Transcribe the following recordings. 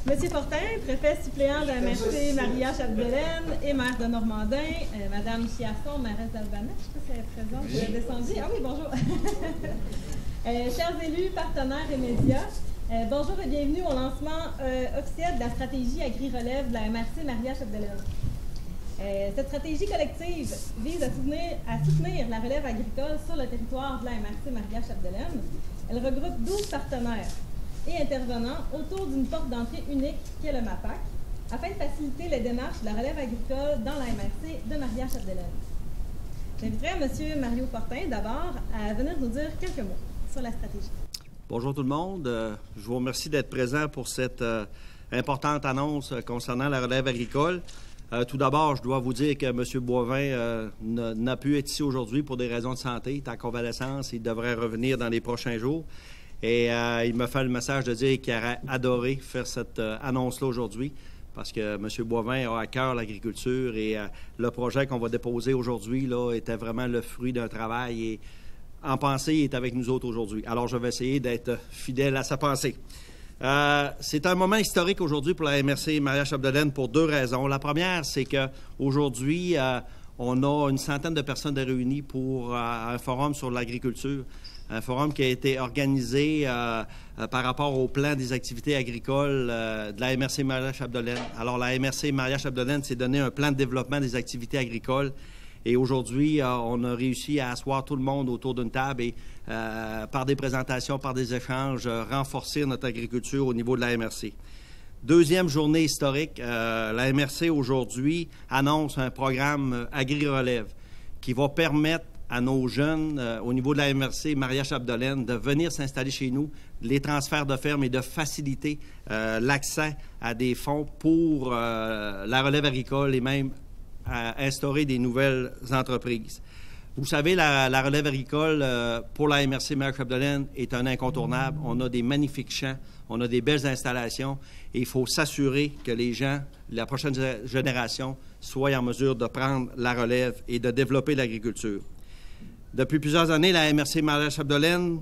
Monsieur Fortin, préfet suppléant de la MRC Maria-Chapdelaine et maire de Normandin, Madame Chiasson, mairesse d'Albanais, je ne sais pas si elle est présente, vous êtes descendue. Ah oui, bonjour. Chers élus, partenaires et médias, bonjour et bienvenue au lancement officiel de la stratégie Agri-Relève de la MRC Maria-Chapdelaine. Cette stratégie collective vise à soutenir la relève agricole sur le territoire de la MRC Maria-Chapdelaine. Elle regroupe 12 partenaires et intervenants autour d'une porte d'entrée unique qui est le MAPAC, afin de faciliter les démarches de la relève agricole dans la MRC de Maria-Chapdelaine. J'inviterai M. Mario Fortin d'abord à venir nous dire quelques mots sur la stratégie. Bonjour tout le monde. Je vous remercie d'être présent pour cette importante annonce concernant la relève agricole. Tout d'abord, je dois vous dire que M. Boivin n'a pu être ici aujourd'hui pour des raisons de santé. Il est en convalescence. Il devrait revenir dans les prochains jours. Et il m'a fait le message de dire qu'il aurait adoré faire cette annonce-là aujourd'hui parce que M. Boivin a à cœur l'agriculture et le projet qu'on va déposer aujourd'hui là, était vraiment le fruit d'un travail et en pensée, il est avec nous autres aujourd'hui. Alors, je vais essayer d'être fidèle à sa pensée. C'est un moment historique aujourd'hui pour la MRC Maria-Chapdelaine pour deux raisons. La première, c'est qu'aujourd'hui, on a une centaine de personnes réunies pour un forum sur l'agriculture. Un forum qui a été organisé par rapport au plan des activités agricoles de la MRC Maria-Chapdelaine. Alors, la MRC Maria-Chapdelaine s'est donné un plan de développement des activités agricoles. Et aujourd'hui, on a réussi à asseoir tout le monde autour d'une table et, par des présentations, par des échanges, renforcer notre agriculture au niveau de la MRC. Deuxième journée historique, la MRC aujourd'hui annonce un programme Agri-Relève qui va permettre à nos jeunes au niveau de la MRC Maria-Chapdelaine de venir s'installer chez nous, les transferts de ferme et de faciliter l'accès à des fonds pour la relève agricole et même à instaurer des nouvelles entreprises. Vous savez, la relève agricole pour la MRC Maria-Chapdelaine est un incontournable. On a des magnifiques champs, on a des belles installations et il faut s'assurer que les gens, la prochaine génération, soient en mesure de prendre la relève et de développer l'agriculture. Depuis plusieurs années, la MRC Maria-Chapdelaine,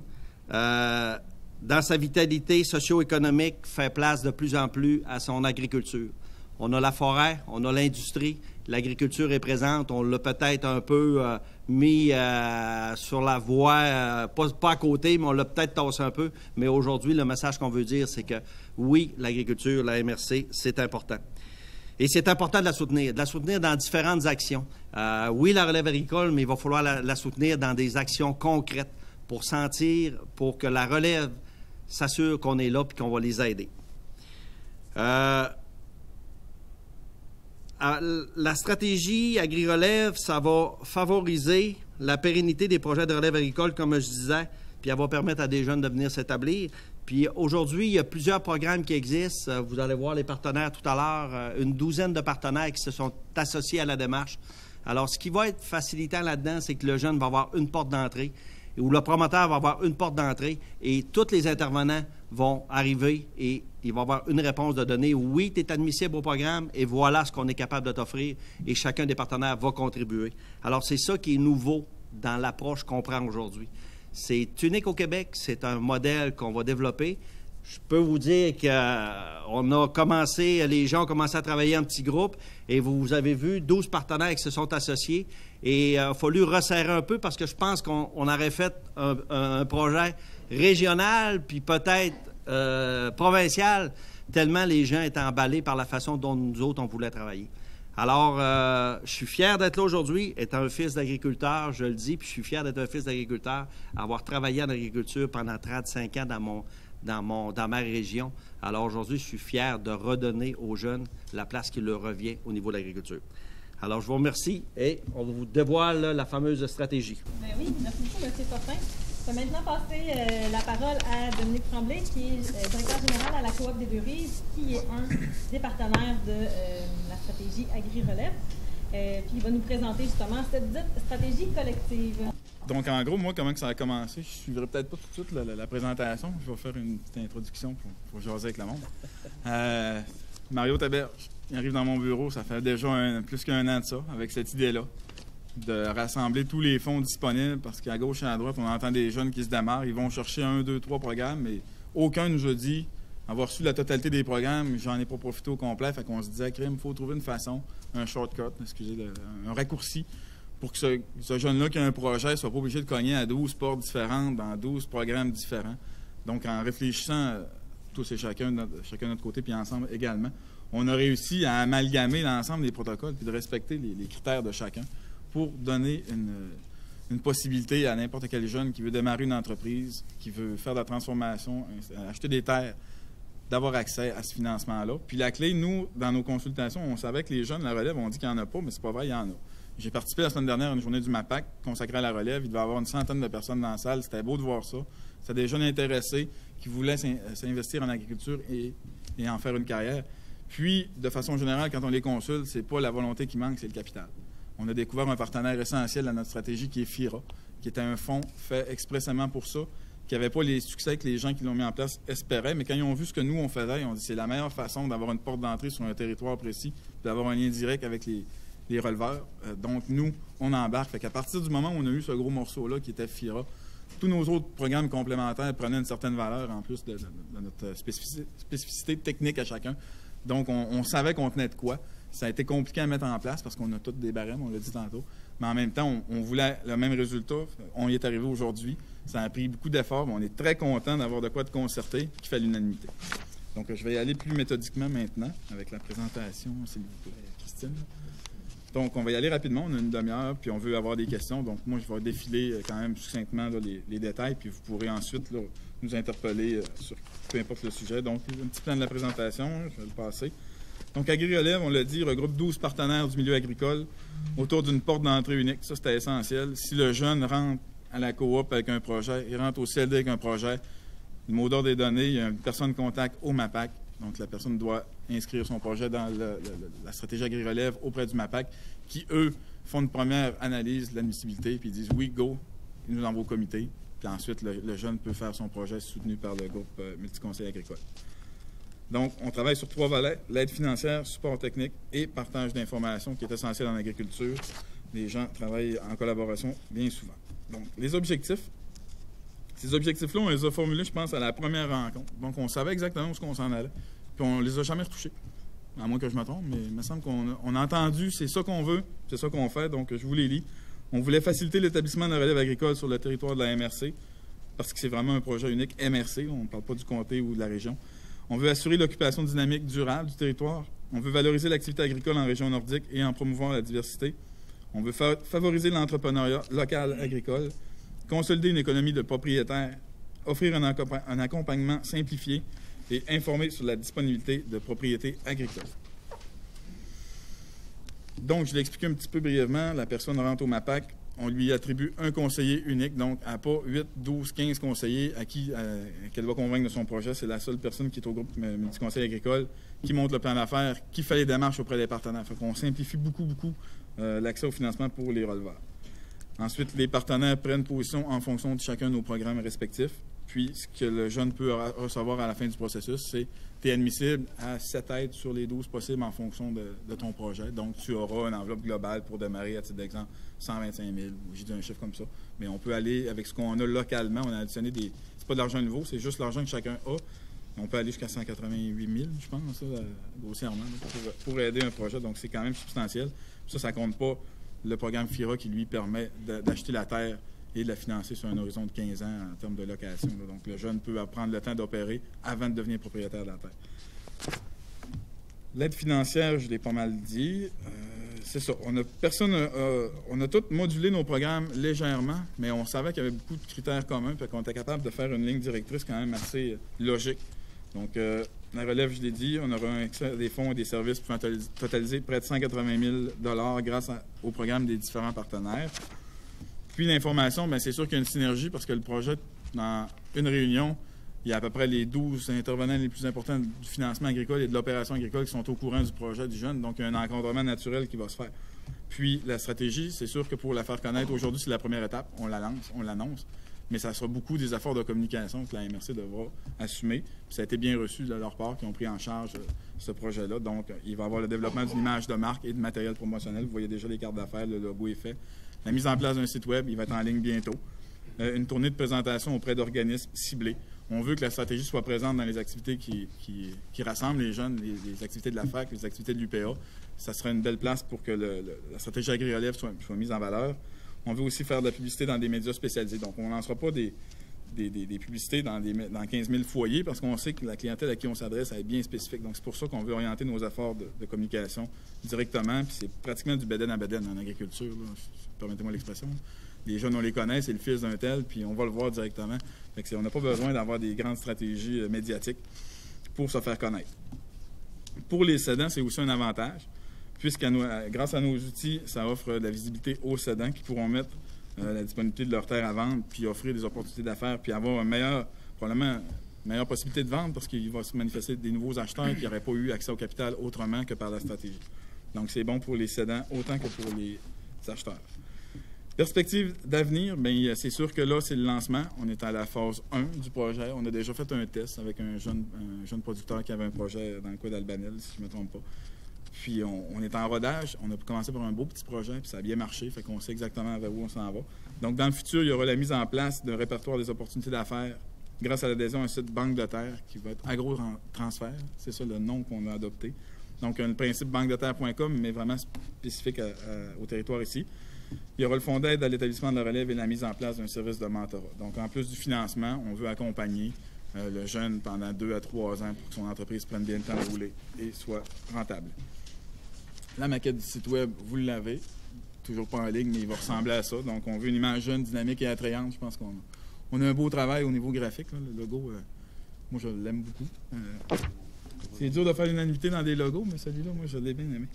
dans sa vitalité socio-économique, fait place de plus en plus à son agriculture. On a la forêt, on a l'industrie, l'agriculture est présente, on l'a peut-être un peu mis sur la voie, pas à côté, mais on l'a peut-être tassé un peu. Mais aujourd'hui, le message qu'on veut dire, c'est que oui, l'agriculture, la MRC, c'est important. Et c'est important de la soutenir dans différentes actions. Oui, la relève agricole, mais il va falloir la soutenir dans des actions concrètes pour que la relève s'assure qu'on est là et qu'on va les aider. La stratégie Agri-Relève, ça va favoriser la pérennité des projets de relève agricole, comme je disais, puis elle va permettre à des jeunes de venir s'établir. Puis aujourd'hui, il y a plusieurs programmes qui existent. Vous allez voir les partenaires tout à l'heure, une douzaine de partenaires qui se sont associés à la démarche. Alors, ce qui va être facilitant là-dedans, c'est que le jeune va avoir une porte d'entrée ou le promoteur va avoir une porte d'entrée et tous les intervenants vont arriver et il va avoir une réponse de donner. Oui, tu es admissible au programme et voilà ce qu'on est capable de t'offrir et chacun des partenaires va contribuer. Alors, c'est ça qui est nouveau dans l'approche qu'on prend aujourd'hui. C'est unique au Québec, c'est un modèle qu'on va développer. Je peux vous dire qu'on a commencé, les gens ont commencé à travailler en petits groupes et vous avez vu 12 partenaires qui se sont associés et il a fallu resserrer un peu parce que je pense qu'on aurait fait un projet régional puis peut-être provincial tellement les gens étaient emballés par la façon dont nous autres on voulait travailler. Alors, je suis fier d'être là aujourd'hui, étant un fils d'agriculteur, je le dis, puis je suis fier d'être un fils d'agriculteur, avoir travaillé en agriculture pendant 35 ans dans ma région. Alors aujourd'hui, je suis fier de redonner aux jeunes la place qui leur revient au niveau de l'agriculture. Alors, je vous remercie et on vous dévoile là, la fameuse stratégie. Bien oui, merci beaucoup, M. Fortin. Je vais maintenant passer la parole à Dominique Tremblay, qui est directeur général à la Coop des Deux-Rives, qui est un des partenaires de la stratégie Agri-Relève. Puis il va nous présenter justement cette dite stratégie collective. Donc, en gros, moi, comment que ça a commencé? Je ne suivrai peut-être pas tout de suite la présentation. Je vais faire une petite introduction pour jaser avec le monde. Mario Taberge, il arrive dans mon bureau, ça fait déjà plus qu'un an de ça, avec cette idée-là, de rassembler tous les fonds disponibles, parce qu'à gauche et à droite, on entend des jeunes qui se démarrent, ils vont chercher 1, 2, 3 programmes, mais aucun nous a dit avoir reçu la totalité des programmes, j'en ai pas profité au complet. Fait qu'on se disait, crime, il faut trouver une façon, un shortcut, un raccourci, pour que ce jeune-là qui a un projet ne soit pas obligé de cogner à 12 portes différentes, dans 12 programmes différents. Donc, en réfléchissant tous et chacun de notre côté, puis ensemble également, on a réussi à amalgamer l'ensemble des protocoles puis de respecter les critères de chacun pour donner une possibilité à n'importe quel jeune qui veut démarrer une entreprise, qui veut faire de la transformation, acheter des terres, d'avoir accès à ce financement-là. Puis la clé, nous, dans nos consultations, on savait que les jeunes, la relève, on dit qu'il n'y en a pas, mais c'est pas vrai, il y en a. J'ai participé la semaine dernière à une journée du MAPAC consacrée à la relève. Il devait y avoir une centaine de personnes dans la salle. C'était beau de voir ça. C'était des jeunes intéressés qui voulaient s'investir en agriculture et en faire une carrière. Puis, de façon générale, quand on les consulte, c'est pas la volonté qui manque, c'est le capital. On a découvert un partenaire essentiel à notre stratégie qui est FIRA, qui était un fonds fait expressément pour ça, qui n'avait pas les succès que les gens qui l'ont mis en place espéraient, mais quand ils ont vu ce que nous, on faisait, ils ont dit que c'est la meilleure façon d'avoir une porte d'entrée sur un territoire précis, d'avoir un lien direct avec les releveurs. Donc, nous, on embarque. Fait qu'à partir du moment où on a eu ce gros morceau-là qui était FIRA, tous nos autres programmes complémentaires prenaient une certaine valeur en plus de notre spécificité technique à chacun. Donc, on savait qu'on tenait de quoi. Ça a été compliqué à mettre en place parce qu'on a tous des barèmes, on l'a dit tantôt. Mais en même temps, on voulait le même résultat. On y est arrivé aujourd'hui. Ça a pris beaucoup d'efforts, mais on est très content d'avoir de quoi de concerter qui fait l'unanimité. Donc, je vais y aller plus méthodiquement maintenant avec la présentation, s'il vous plaît, Christine. Donc, on va y aller rapidement. On a une demi-heure, puis on veut avoir des questions. Donc, moi, je vais défiler quand même succinctement là, les détails, puis vous pourrez ensuite là, nous interpeller sur peu importe le sujet. Donc, un petit plan de la présentation, je vais le passer. Donc, AgriRelève, on l'a dit, regroupe 12 partenaires du milieu agricole autour d'une porte d'entrée unique. Ça, c'était essentiel. Si le jeune rentre à la coop avec un projet, il rentre au CLD avec un projet, le mot d'ordre est donné, il y a une personne de contact au MAPAC. Donc, la personne doit inscrire son projet dans la stratégie AgriRelève auprès du MAPAC, qui, eux, font une première analyse de l'admissibilité, puis ils disent « oui, go », ils nous envoient au comité, puis ensuite, le jeune peut faire son projet soutenu par le groupe Multiconseil agricole. Donc, on travaille sur 3 volets, l'aide financière, support technique et partage d'informations, qui est essentiel en agriculture. Les gens travaillent en collaboration bien souvent. Donc, les objectifs. Ces objectifs-là, on les a formulés, je pense, à la première rencontre. Donc, on savait exactement où on s'en allait, puis on les a jamais retouchés. À moins que je me trompe, mais il me semble qu'on a entendu, c'est ça qu'on veut, c'est ça qu'on fait, donc je vous les lis. On voulait faciliter l'établissement de la relève agricole sur le territoire de la MRC, parce que c'est vraiment un projet unique MRC, on ne parle pas du comté ou de la région. On veut assurer l'occupation dynamique durable du territoire. On veut valoriser l'activité agricole en région nordique et en promouvoir la diversité. On veut favoriser l'entrepreneuriat local agricole, consolider une économie de propriétaires, offrir un accompagnement simplifié et informer sur la disponibilité de propriétés agricoles. Donc, je l'ai expliqué un petit peu brièvement. La personne rentre au MAPAC. On lui attribue un conseiller unique, donc à pas 8, 12, 15 conseillers à qui qu'elle va convaincre de son projet. C'est la seule personne qui est au groupe Multiconseil agricole, qui monte le plan d'affaires, qui fait les démarches auprès des partenaires. Fait qu'on simplifie beaucoup l'accès au financement pour les releveurs. Ensuite, les partenaires prennent position en fonction de chacun de nos programmes respectifs. Puis, ce que le jeune peut recevoir à la fin du processus, c'est tu es admissible à 7 aides sur les 12 possibles en fonction de ton projet. Donc, tu auras une enveloppe globale pour démarrer, à titre d'exemple, 125 000, ou j'ai dit un chiffre comme ça. Mais on peut aller avec ce qu'on a localement. On a additionné des... C'est pas de l'argent nouveau, c'est juste l'argent que chacun a. On peut aller jusqu'à 188 000, je pense, ça, grossièrement, pour aider un projet. Donc, c'est quand même substantiel. Ça ne compte pas le programme FIRA qui lui permet d'acheter la terre et de la financer sur un horizon de 15 ans en termes de location. Là. Donc, le jeune peut prendre le temps d'opérer avant de devenir propriétaire de la terre. L'aide financière, je l'ai pas mal dit. C'est ça. On a tous modulé nos programmes légèrement, mais on savait qu'il y avait beaucoup de critères communs, fait qu'on était capable de faire une ligne directrice quand même assez logique. Donc, la relève, je l'ai dit, on aura un accès à des fonds et des services pour totaliser près de 180 000 grâce au programme des différents partenaires. Puis l'information, bien, c'est sûr qu'il y a une synergie parce que le projet, dans une réunion, il y a à peu près les 12 intervenants les plus importants du financement agricole et de l'opération agricole qui sont au courant du projet du jeune. Donc, il y a un encadrement naturel qui va se faire. Puis, la stratégie, c'est sûr que pour la faire connaître, aujourd'hui, c'est la première étape. On la lance, on l'annonce. Mais ça sera beaucoup des efforts de communication que la MRC devra assumer. Puis ça a été bien reçu de leur part, qui ont pris en charge ce projet-là. Donc, il va y avoir le développement d'une image de marque et de matériel promotionnel. Vous voyez déjà les cartes d'affaires, le logo est fait. La mise en place d'un site web, il va être en ligne bientôt. Une tournée de présentation auprès d'organismes ciblés. On veut que la stratégie soit présente dans les activités qui rassemblent les jeunes, les activités de la FAC, les activités de l'UPA. Ça serait une belle place pour que la stratégie AgriRelève soit mise en valeur. On veut aussi faire de la publicité dans des médias spécialisés. Donc, on ne lancera pas des publicités dans 15 000 foyers parce qu'on sait que la clientèle à qui on s'adresse est bien spécifique. Donc, c'est pour ça qu'on veut orienter nos efforts de communication directement. Puis c'est pratiquement du béden à béden en agriculture, là. Permettez-moi l'expression. Les jeunes, on les connaît, c'est le fils d'un tel, puis on va le voir directement. Fait que on n'a pas besoin d'avoir des grandes stratégies médiatiques pour se faire connaître. Pour les cédants, c'est aussi un avantage, puisque grâce à nos outils, ça offre de la visibilité aux cédants qui pourront mettre la disponibilité de leur terre à vendre, puis offrir des opportunités d'affaires, puis avoir probablement une meilleure possibilité de vendre parce qu'il va se manifester des nouveaux acheteurs qui n'auraient pas eu accès au capital autrement que par la stratégie. Donc, c'est bon pour les cédants autant que pour les acheteurs. Perspective d'avenir, bien, c'est sûr que là, c'est le lancement. On est à la phase 1 du projet. On a déjà fait un test avec un jeune producteur qui avait un projet dans le coin d'Albanel, si je ne me trompe pas. Puis, on est en rodage. On a commencé par un beau petit projet, puis ça a bien marché. Fait qu'on sait exactement vers où on s'en va. Donc, dans le futur, il y aura la mise en place d'un répertoire des opportunités d'affaires grâce à l'adhésion à un site banque de terre qui va être AgroTransfert. C'est ça le nom qu'on a adopté. Donc, le principe banquedeterre.com, mais vraiment spécifique au territoire ici. Il y aura le fonds d'aide à l'établissement de la relève et la mise en place d'un service de mentorat. Donc, en plus du financement, on veut accompagner le jeune pendant 2 à 3 ans pour que son entreprise prenne bien le temps de rouler et soit rentable. La maquette du site Web, vous l'avez. Toujours pas en ligne, mais il va ressembler à ça. Donc, on veut une image jeune, dynamique et attrayante. Je pense qu'on a un beau travail au niveau graphique. Là. Le logo, moi, je l'aime beaucoup. C'est dur de faire l'unanimité dans des logos, mais celui-là, moi, je l'ai bien aimé.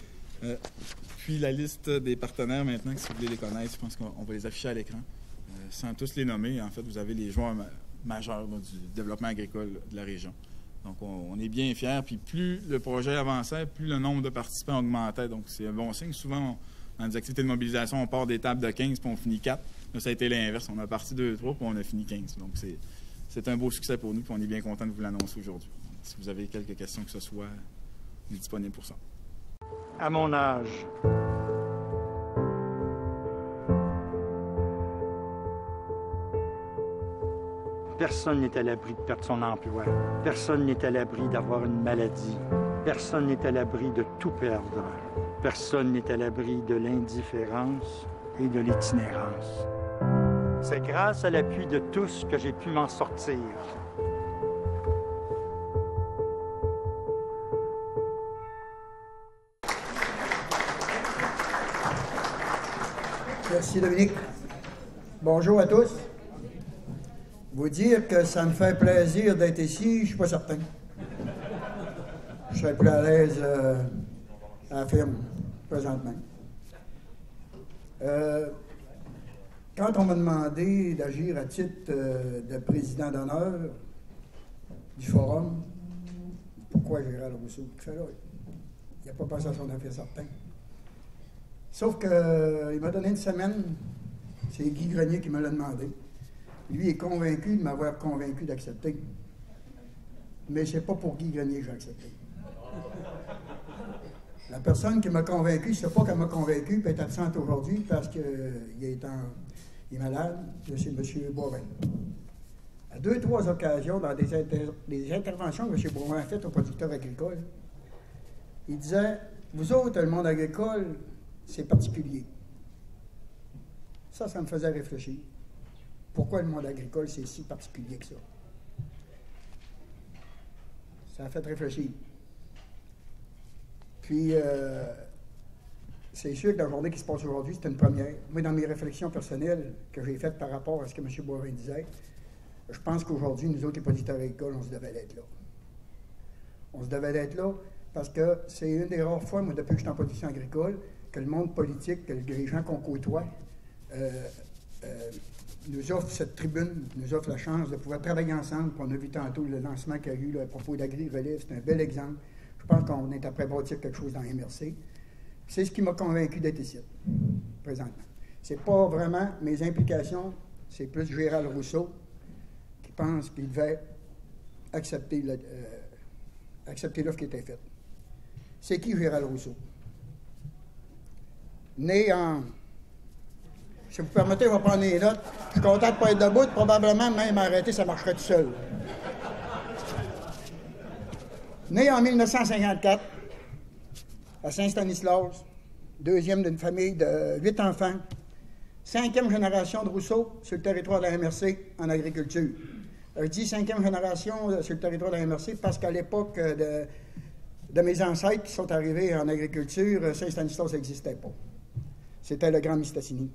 Puis la liste des partenaires maintenant, si vous voulez les connaître, je pense qu'on va les afficher à l'écran. Sans tous les nommer, en fait, vous avez les joueurs majeurs là, du développement agricole de la région. Donc, on est bien fiers. Puis plus le projet avançait, plus le nombre de participants augmentait. Donc, c'est un bon signe. Souvent, dans les activités de mobilisation, on part des tables de 15 puis on finit 4. Là, ça a été l'inverse. On a parti 2, 3 puis on a fini 15. Donc, c'est un beau succès pour nous puis on est bien content de vous l'annoncer aujourd'hui. Si vous avez quelques questions que ce soit, on est disponible pour ça. À mon âge, personne n'est à l'abri de perdre son emploi. Personne n'est à l'abri d'avoir une maladie. Personne n'est à l'abri de tout perdre. Personne n'est à l'abri de l'indifférence et de l'itinérance. C'est grâce à l'appui de tous que j'ai pu m'en sortir. Merci Dominique. Bonjour à tous. Vous dire que ça me fait plaisir d'être ici, je ne suis pas certain. Je serais plus à l'aise à la firme, présentement. Quand on m'a demandé d'agir à titre de président d'honneur du forum, pourquoi Gérald Rousseau? Il n'a pas pensé à son affaire certain. Sauf qu'il m'a donné une semaine, c'est Guy Grenier qui me l'a demandé. Lui est convaincu de m'avoir convaincu d'accepter. Mais c'est pas pour Guy Grenier que j'ai accepté. La personne qui m'a convaincu, c'est pas qu'elle m'a convaincu, puis est absente aujourd'hui parce qu'il est malade, c'est M. Boivin. À 2 ou 3 occasions, dans des interventions que M. Boivin a faites aux producteurs agricoles, il disait, vous autres, le monde agricole, c'est particulier. Ça me faisait réfléchir. Pourquoi le monde agricole, c'est si particulier que ça? Ça a fait réfléchir. Puis, c'est sûr que la journée qui se passe aujourd'hui, c'est une première. Moi, dans mes réflexions personnelles que j'ai faites par rapport à ce que M. Boivin disait, je pense qu'aujourd'hui, nous autres, les producteurs agricoles, on se devait d'être là. On se devait d'être là parce que c'est une des rares fois, moi, depuis que je suis en production agricole, que le monde politique, que les gens qu'on côtoie, nous offre cette tribune, nous offre la chance de pouvoir travailler ensemble. On a vu tantôt le lancement qu'il y a eu là, à propos d'Agri-Relève, c'est un bel exemple. Je pense qu'on est après bâtir quelque chose dans MRC. C'est ce qui m'a convaincu d'être ici, présentement. C'est pas vraiment mes implications, c'est plus Gérald Rousseau qui pense qu'il devait accepter l'offre qui était faite. C'est qui Gérald Rousseau? Né en Si vous permettez, on va prendre les notes. Je suis content de ne pas être debout. Probablement, même arrêter, ça marcherait tout seul. Né en 1954, à Saint-Stanislas, deuxième d'une famille de 8 enfants, 5e génération de Rousseau sur le territoire de la MRC en agriculture. Je dis 5e génération sur le territoire de la MRC parce qu'à l'époque de mes ancêtres qui sont arrivés en agriculture, Saint-Stanislas n'existait pas. C'était le Grand Mistassini.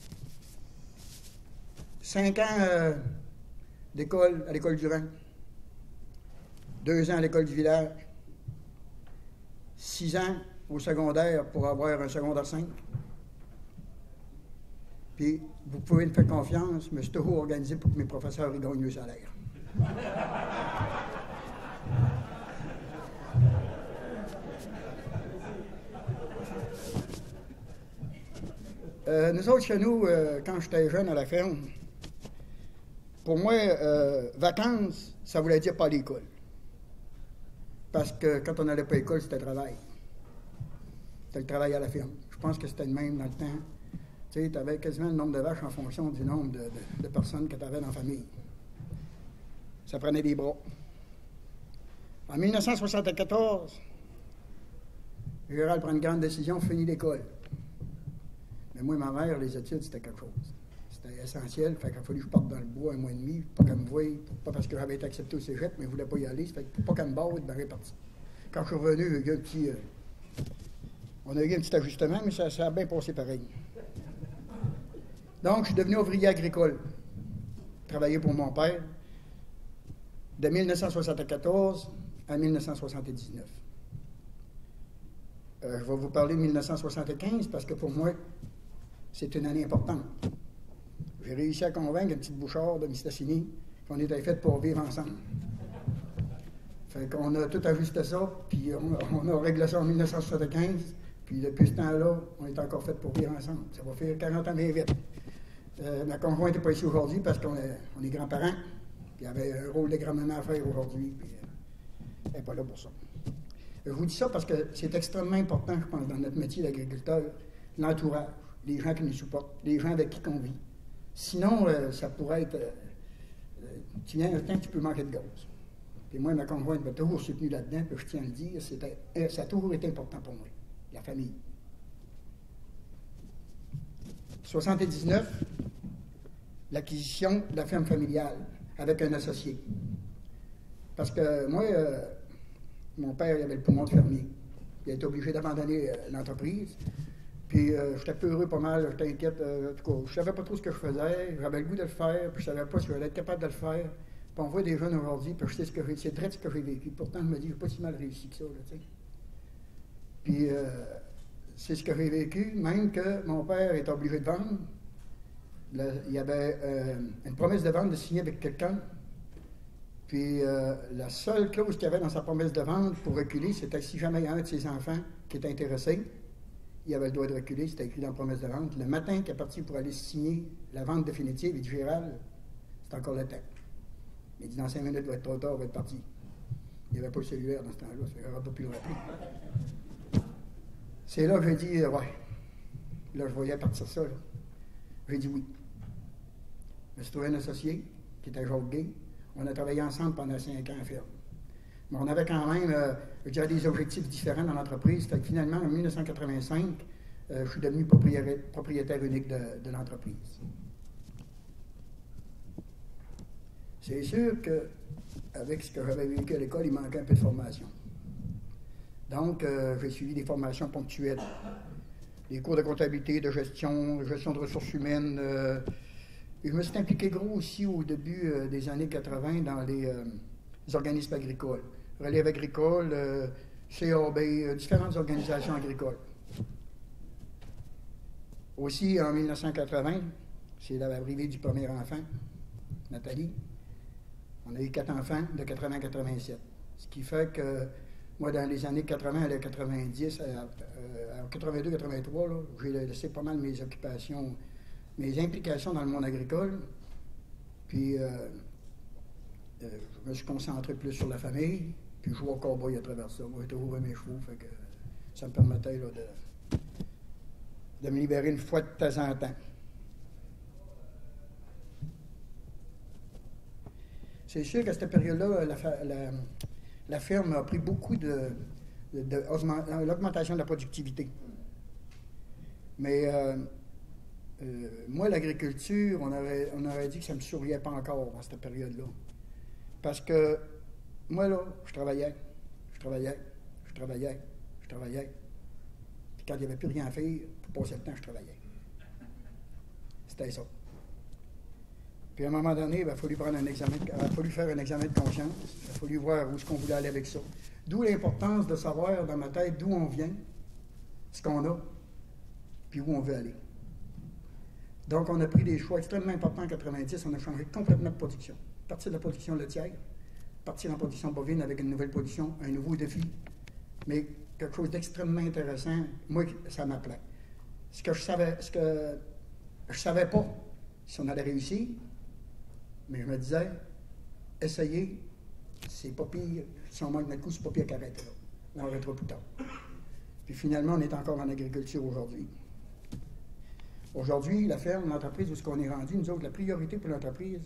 5 ans d'école à l'école du Rang, 2 ans à l'école du village, 6 ans au secondaire pour avoir un secondaire 5. Puis, vous pouvez me faire confiance, je me suis toujours organisé pour que mes professeurs y gagnent le salaire. Nous autres, chez nous, quand j'étais jeune à la ferme, pour moi, vacances, ça voulait dire pas à l'école. Parce que quand on n'allait pas à l'école, c'était travail. C'était le travail à la ferme. Je pense que c'était le même dans le temps. Tu sais, tu avais quasiment le nombre de vaches en fonction du nombre de personnes que tu avais dans la famille. Ça prenait des bras. En 1974, Gérald prend une grande décision, finit l'école. Mais moi et ma mère, les études, c'était quelque chose. C'était essentiel. Fait qu'il a fallu que je parte dans le bois 1 mois et demi, pour qu'elle me voie, pas parce que j'avais été accepté au cégep, mais je ne voulais pas y aller. Fait que pour pas qu'elle me barre, elle m'aurait parti. Quand je suis revenu, il y a eu un petit... on a eu un petit ajustement, mais ça a bien passé pareil. Donc, je suis devenu ouvrier agricole. Travaillé pour mon père de 1974 à 1979. Je vais vous parler de 1975 parce que pour moi, c'est une année importante. J'ai réussi à convaincre une petite bouchard de Mistassini qu'on était fait pour vivre ensemble. Fait qu'on a tout ajusté ça, puis on a réglé ça en 1975, puis depuis ce temps-là, on est encore fait pour vivre ensemble. Ça va faire 40 ans bien vite. Ma conjointe n'est pas ici aujourd'hui parce qu'on est grands-parents, puis il y avait un rôle de grand-maman à faire aujourd'hui, puis elle n'est pas là pour ça. Je vous dis ça parce que c'est extrêmement important, je pense, dans notre métier d'agriculteur, l'entourage, les gens qui nous supportent, les gens avec qui on vit. Sinon, ça pourrait être... tu viens un temps que tu peux manquer de gaz. Puis moi, ma conjointe m'a toujours soutenu là-dedans, puis je tiens à le dire, ça a toujours été important pour moi, la famille. 79, l'acquisition de la ferme familiale avec un associé. Parce que moi, mon père, il avait le poumon de fermier. Il a été obligé d'abandonner l'entreprise. Puis j'étais peureux pas mal, j'étais inquiète. En tout cas, je savais pas trop ce que je faisais. J'avais le goût de le faire, puis je savais pas si j'allais être capable de le faire. Puis on voit des jeunes aujourd'hui, puis je sais c'est très ce que j'ai vécu. Pourtant, je me dis, j'ai pas si mal réussi que ça, là, tu sais. Puis c'est ce que j'ai vécu, même que mon père était obligé de vendre. Il y avait une promesse de vente de signer avec quelqu'un. Puis la seule clause qu'il y avait dans sa promesse de vente pour reculer, c'était si jamais il y a un de ses enfants qui était intéressé, il avait le droit de reculer, c'était écrit dans la promesse de vente. Le matin qu'il est parti pour aller signer la vente définitive, il dit, Gérald, c'est encore le temps. Il dit, dans 5 minutes, il va être trop tard, il va être parti. Il n'y avait pas le cellulaire dans ce temps-là, ça n'aurait pas pu le rappeler. C'est là que j'ai dit, ouais. Là, je voyais partir ça, là. J'ai dit oui. Je me suis trouvé un associé, qui était Jacques Gay. On a travaillé ensemble pendant 5 ans à ferme. Mais on avait quand même, déjà des objectifs différents dans l'entreprise. Fait que finalement, en 1985, je suis devenu propriétaire unique de l'entreprise. C'est sûr qu'avec ce que j'avais vécu à l'école, il manquait un peu de formation. Donc, j'ai suivi des formations ponctuelles. Des cours de comptabilité, de gestion de ressources humaines. Et je me suis impliqué gros aussi au début des années 80 dans les organismes agricoles. Relève agricole, CAB, différentes organisations agricoles. Aussi, en 1980, c'est l'arrivée du premier enfant, Nathalie. On a eu 4 enfants de 80 à 87. Ce qui fait que moi, dans les années 80 à 90, en 82-83, j'ai laissé pas mal mes occupations, mes implications dans le monde agricole. Puis, je me suis concentré plus sur la famille, puis je jouais au cow-boy à travers ça. Moi, j'ai toujours mes chevaux, fait que ça me permettait là, de me libérer une fois de temps en temps. C'est sûr qu'à cette période-là, la ferme a pris beaucoup l'augmentation de la productivité. Mais moi, l'agriculture, on aurait dit que ça ne me souriait pas encore dans cette période-là. Parce que moi, là, je travaillais. Puis quand il n'y avait plus rien à faire, pour passer le temps, je travaillais. C'était ça. Puis à un moment donné, il a fallu faire un examen de conscience. Il a fallu voir où est-ce qu'on voulait aller avec ça. D'où l'importance de savoir dans ma tête d'où on vient, ce qu'on a, puis où on veut aller. Donc, on a pris des choix extrêmement importants en 90. On a changé complètement de production. Partir de la production laitière, partir en production bovine avec une nouvelle production, un nouveau défi, mais quelque chose d'extrêmement intéressant. Moi, ça m'appelait. Ce que je savais pas si on allait réussir, mais je me disais, essayez, c'est pas pire. Si on manque notre coup, c'est pas pire qu'arrêter là. On arrêtera plus tard. Puis finalement, on est encore en agriculture aujourd'hui. Aujourd'hui, la ferme, l'entreprise, où est-ce qu'on est rendu, nous autres, la priorité pour l'entreprise,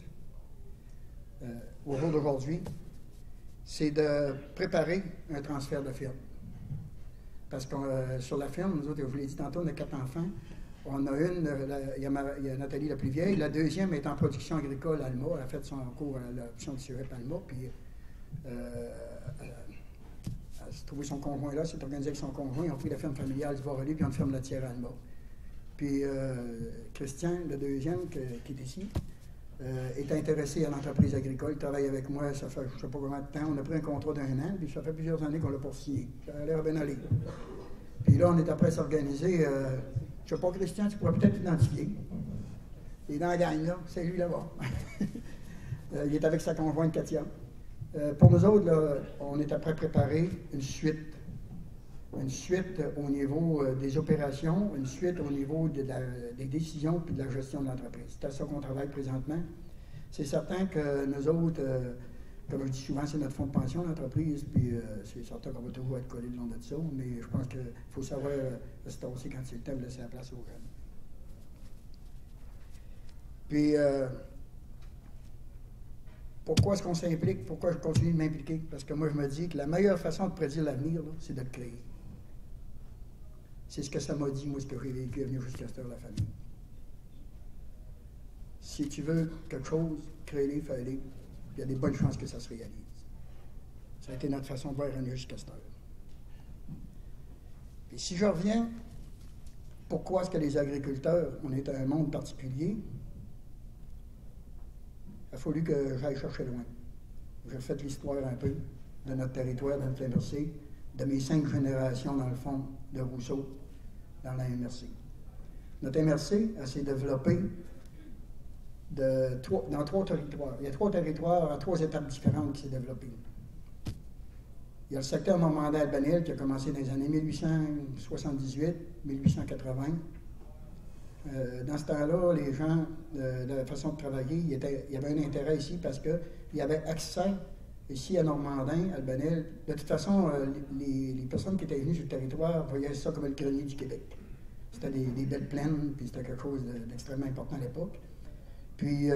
au jour d'aujourd'hui, c'est de préparer un transfert de ferme. Parce que sur la ferme, nous autres, je vous l'ai dit tantôt, on a 4 enfants. On a il y a Nathalie la plus vieille. La deuxième est en production agricole à Alma. Elle a fait son cours à l'option de cégep à Alma. Puis elle a trouvé son conjoint là, s'est organisé avec son conjoint. Ils ont pris la ferme familiale du Val-Relais, puis ils ont une ferme laitière à Alma. Puis Christian, le deuxième, qui est ici, est intéressé à l'entreprise agricole. Il travaille avec moi, ça fait je ne sais pas combien de temps. On a pris un contrat d'1 an, puis ça fait plusieurs années qu'on l'a pas signé. Ça a l'air bien aller. Puis là, on est après s'organiser. Je ne sais pas, Christian, tu pourrais peut-être l'identifier. Il est dans la gang, là. C'est lui là-bas. Il est avec sa conjointe Katia. Pour nous autres, là, on est après préparer une suite. Une suite au niveau des opérations, une suite au niveau des décisions puis de la gestion de l'entreprise. C'est à ça qu'on travaille présentement. C'est certain que nous autres, comme je dis souvent, c'est notre fonds de pension, l'entreprise, puis c'est certain qu'on va toujours être collé le long de ça, mais je pense qu'il faut savoir se tasser quand c'est le temps de laisser la place aux jeunes. Puis, pourquoi est-ce qu'on s'implique? Pourquoi je continue de m'impliquer? Parce que moi, je me dis que la meilleure façon de prédire l'avenir, c'est de le créer. C'est ce que ça m'a dit, moi, ce que j'ai vécu à venir jusqu'à cette heure, la famille. Si tu veux quelque chose, crée-les, fais-les. Il y a des bonnes chances que ça se réalise. Ça a été notre façon de voir venir jusqu'à cette heure. Et si je reviens, pourquoi est-ce que les agriculteurs, on est un monde particulier? Il a fallu que j'aille chercher loin. J'ai fait l'histoire un peu de notre territoire, de notre MRC, de mes 5 générations, dans le fond, de Rousseau, dans la MRC. Notre MRC, elle s'est développée dans 3 territoires. Il y a 3 territoires à 3 étapes différentes qui s'est développées. Il y a le secteur Normandie-Albanel qui a commencé dans les années 1878, 1880. Dans ce temps-là, les gens, de la façon de travailler, il y avait un intérêt ici parce qu'il y avait accès ici à Normandin, Albanel. De toute façon, les personnes qui étaient venues sur le territoire voyaient ça comme le grenier du Québec. C'était des belles plaines, puis c'était quelque chose d'extrêmement important à l'époque. Puis,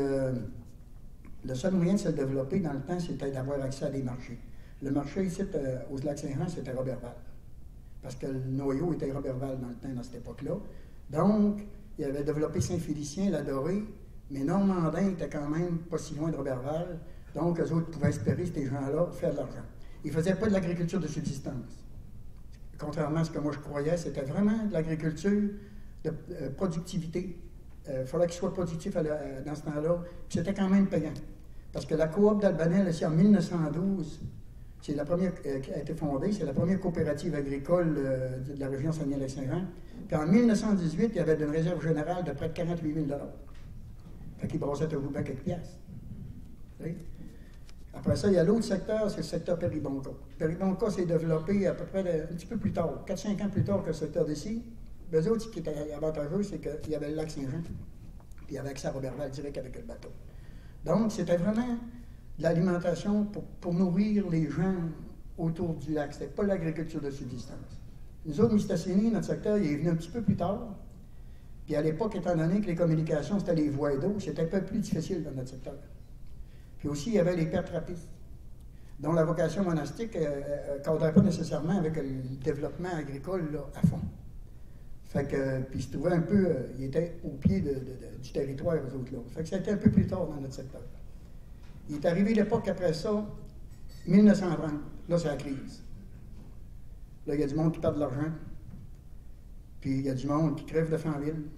le seul moyen de se développer dans le temps, c'était d'avoir accès à des marchés. Le marché ici, aux Lacs-Saint-Jean, c'était Roberval. Parce que le noyau était Roberval dans le temps, dans cette époque-là. Donc, il avait développé Saint-Félicien, la Dorée, mais Normandin était quand même pas si loin de Roberval. Donc, eux autres pouvaient espérer, ces gens-là, faire de l'argent. Ils ne faisaient pas de l'agriculture de subsistance. Contrairement à ce que moi je croyais, c'était vraiment de l'agriculture de productivité. Il fallait qu'ils soient productifs dans ce temps-là. Puis c'était quand même payant. Parce que la coop d'Albanel, ici, en 1912, c'est la première qui a été fondée, c'est la première coopérative agricole de la région Saguenay-Lac-Saint-Jean. Puis en 1918, il y avait une réserve générale de près de 48 000 $. Fait qu'ils brassaient toujours bien quelques piastres. Oui. Après ça, il y a l'autre secteur, c'est le secteur Péribonka. Péribonka s'est développé à peu près un petit peu plus tard, 4-5 ans plus tard que le secteur d'ici. Les autres, ce qui était avantageux, c'est qu'il y avait le lac Saint-Jean, puis il y avait accès à Roberval direct avec le bateau. Donc, c'était vraiment de l'alimentation pour nourrir les gens autour du lac. C'était pas l'agriculture de subsistance. Nous autres, Mistassini, notre secteur, il est venu un petit peu plus tard. Puis à l'époque, étant donné que les communications, c'était les voies d'eau, c'était un peu plus difficile dans notre secteur. Puis aussi, il y avait les pères trappistes, dont la vocation monastique ne cadrait pas nécessairement avec le développement agricole là, à fond. Fait que, puis ils se trouvaient un peu, ils étaient au pied du territoire, eux autres là. Fait que ça a été un peu plus tard dans notre secteur. Il est arrivé l'époque après ça, 1930. Là, c'est la crise. Là, il y a du monde qui perd de l'argent. Puis il y a du monde qui crève de faim en ville.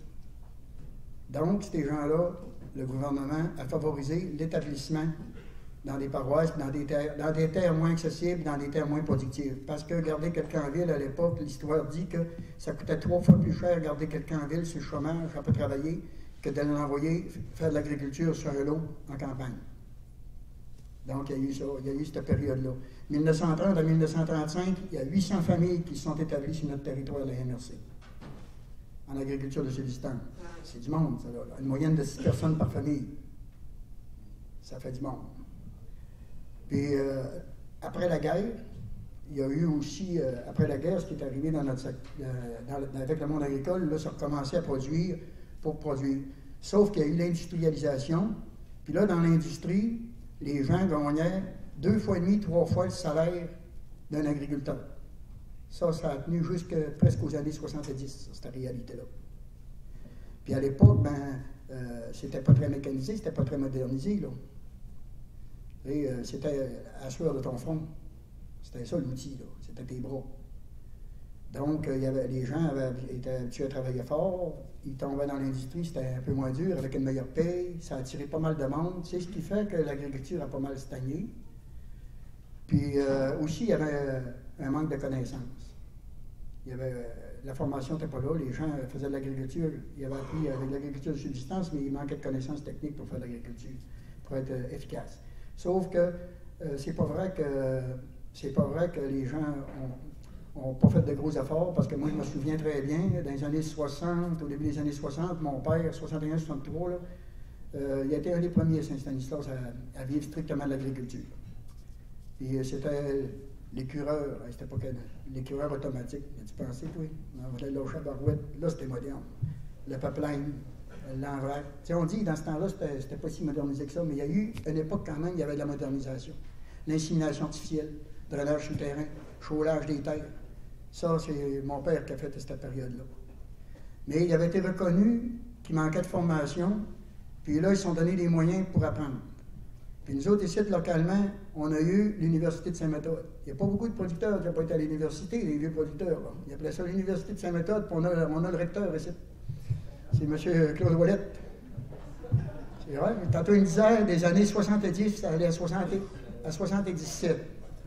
Donc, ces gens-là, le gouvernement a favorisé l'établissement dans des paroisses, dans des terres moins accessibles, dans des terres moins productives. Parce que garder quelqu'un en ville, à l'époque, l'histoire dit que ça coûtait 3 fois plus cher garder quelqu'un en ville sur le chômage, à peu travailler, que de l'envoyer faire de l'agriculture sur un lot en campagne. Donc, il y a eu ça, il y a eu cette période-là. 1930 à 1935, il y a 800 familles qui sont établies sur notre territoire de la MRC, en agriculture de subsistance. C'est du monde, ça, là. Une moyenne de 6 personnes par famille. Ça fait du monde. Puis, après la guerre, il y a eu aussi, après la guerre, ce qui est arrivé dans notre avec le monde agricole, là, ça a recommencé à produire pour produire. Sauf qu'il y a eu l'industrialisation. Puis là, dans l'industrie, les gens gagnaient 2 fois et demi, 3 fois le salaire d'un agriculteur. Ça a tenu presque aux années 70, cette réalité-là. Puis à l'époque, c'était pas très mécanisé, c'était pas très modernisé, là. Et c'était à sueur de ton front. C'était ça l'outil, là. C'était tes bras. Donc, les gens étaient habitués à travailler fort, ils tombaient dans l'industrie, c'était un peu moins dur, avec une meilleure paye, ça a attiré pas mal de monde. C'est ce qui fait que l'agriculture a pas mal stagné. Puis aussi, il y avait un manque de connaissances. La formation n'était pas là, les gens faisaient de l'agriculture, ils avaient appris avec l'agriculture de subsistance, mais il manquait de connaissances techniques pour faire de l'agriculture, pour être efficace. Sauf que c'est pas vrai que les gens n'ont pas fait de gros efforts, parce que moi, je me souviens très bien, dans les années 60, au début des années 60, mon père, 61-63, il a été un des premiers à Saint-Stanislas à vivre strictement de l'agriculture. Et c'était l'écureur, à cette époque, l'écureur automatique. As-tu pensé, toi? On allait lâcher à barouette. Là, c'était moderne. Le pipeline, l'envers. Tu sais, on dit, dans ce temps-là, c'était pas si modernisé que ça, mais il y a eu une époque quand même, il y avait de la modernisation. L'insémination artificielle, drainage souterrain, chaulage des terres. Ça, c'est mon père qui a fait cette période-là. Mais il avait été reconnu qu'il manquait de formation, puis là, ils se sont donné des moyens pour apprendre. Puis nous autres, ici, localement, on a eu l'Université de Saint-Méthode. Il n'y a pas beaucoup de producteurs qui n'ont pas été à l'université, les vieux producteurs. Là. Ils appelaient ça l'Université de Saint-Méthode, puis on a le recteur ici. C'est M. Claude Ouellette. C'est vrai. Tantôt, il me disait, des années 70, ça allait à 77.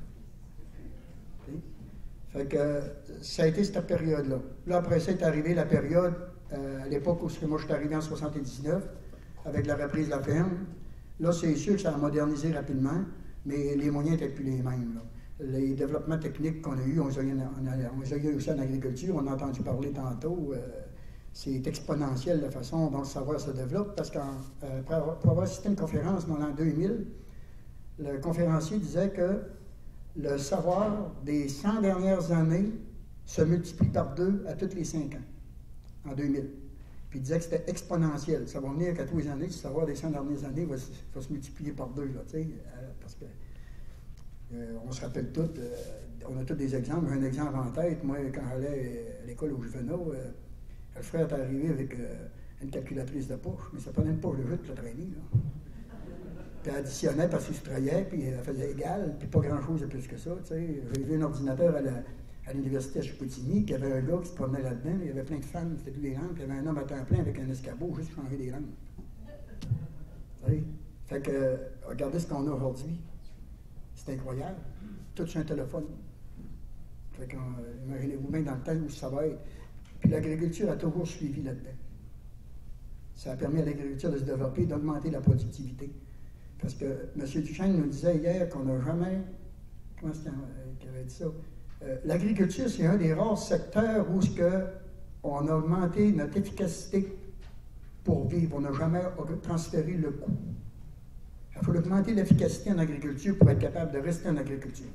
Fait que ça a été cette période-là. Là, après ça, est arrivé la période, à l'époque où moi, je suis arrivé en 79, avec la reprise de la ferme. Là, c'est sûr que ça a modernisé rapidement, mais les moyens n'étaient plus les mêmes. Là. Les développements techniques qu'on a eus, on les a eu aussi en agriculture, on a entendu parler tantôt. C'est exponentiel la façon dont le savoir se développe, parce qu'après avoir assisté à une conférence dans l'an 2000, le conférencier disait que le savoir des 100 dernières années se multiplie par 2 à toutes les 5 ans, en 2000. Puis il disait que c'était exponentiel. Ça va venir qu'à tous les années, le savoir des 100 dernières années va se multiplier par 2, là, tu sais, parce que on se rappelle tous, on a tous des exemples. J'ai un exemple en tête. Moi, quand j'allais à l'école au Juvenal, le frère est arrivé avec une calculatrice de poche, mais ça prenait une poche de jeu de le traîner, là. Puis elle additionnait, puis elle soustrayait, puis elle faisait égal, puis pas grand-chose de plus que ça, tu sais. J'ai vu un ordinateur à l'université à Chicoutimi, qu'il y avait un gars qui se promenait là-dedans, il y avait plein de femmes, c'était tous des langues, puis il y avait un homme à temps plein avec un escabeau, juste pour changer des langues. Oui. Fait que, regardez ce qu'on a aujourd'hui. C'est incroyable. Tout sur un téléphone. Fait que, imaginez-vous bien dans le temps où ça va être. Puis l'agriculture a toujours suivi là-dedans. Ça a permis à l'agriculture de se développer, d'augmenter la productivité. Parce que M. Duchesne nous disait hier qu'on n'a jamais... Comment est-ce qu'il avait dit ça? L'agriculture, c'est un des rares secteurs où on a augmenté notre efficacité pour vivre. On n'a jamais transféré le coût. Il faut augmenter l'efficacité en agriculture pour être capable de rester en agriculture.